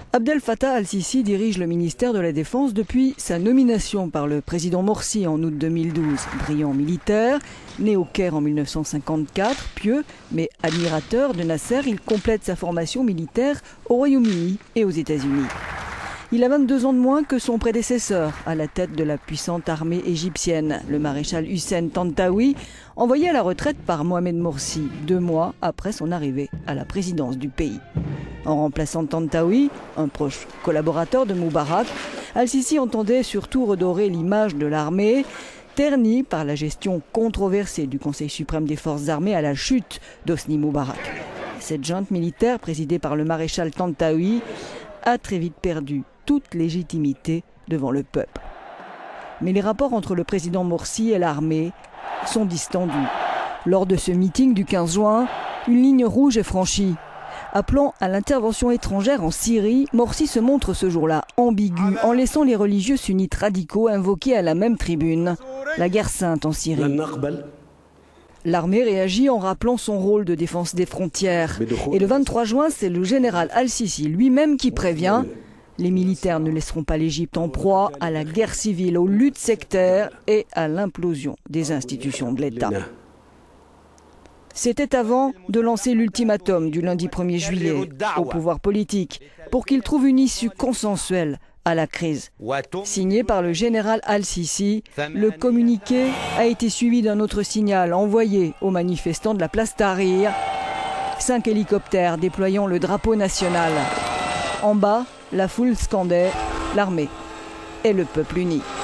Abdel Fattah al-Sisi dirige le ministère de la Défense depuis sa nomination par le président Morsi en août 2012. Brillant militaire, né au Caire en 1954, pieux mais admirateur de Nasser, il complète sa formation militaire au Royaume-Uni et aux États-Unis. Il a 22 ans de moins que son prédécesseur à la tête de la puissante armée égyptienne, le maréchal Hussein Tantawi, envoyé à la retraite par Mohamed Morsi 2 mois après son arrivée à la présidence du pays. En remplaçant Tantawi, un proche collaborateur de Moubarak, al-Sisi entendait surtout redorer l'image de l'armée, ternie par la gestion controversée du Conseil suprême des forces armées à la chute d'Hosni Moubarak. Cette junte militaire, présidée par le maréchal Tantawi, a très vite perdu toute légitimité devant le peuple. Mais les rapports entre le président Morsi et l'armée sont distendus. Lors de ce meeting du 15 juin, une ligne rouge est franchie. Appelant à l'intervention étrangère en Syrie, Morsi se montre ce jour-là ambigu en laissant les religieux sunnites radicaux invoquer à la même tribune la guerre sainte en Syrie. L'armée réagit en rappelant son rôle de défense des frontières. Et le 23 juin, c'est le général al-Sisi lui-même qui prévient: les militaires ne laisseront pas l'Égypte en proie à la guerre civile, aux luttes sectaires et à l'implosion des institutions de l'État. C'était avant de lancer l'ultimatum du lundi 1er juillet au pouvoir politique pour qu'il trouve une issue consensuelle à la crise. Signé par le général al-Sisi, le communiqué a été suivi d'un autre signal envoyé aux manifestants de la place Tahrir. 5 hélicoptères déployant le drapeau national. En bas, la foule scandait l'armée et le peuple uni.